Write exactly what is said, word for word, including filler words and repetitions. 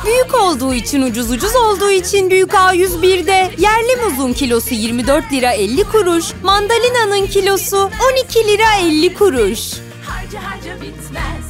Büyük olduğu için ucuz, ucuz olduğu için Büyük A yüz bir'de. Yerli muzun kilosu yirmi dört lira elli kuruş, mandalinanın kilosu on iki lira elli kuruş. Harca harca bitmez.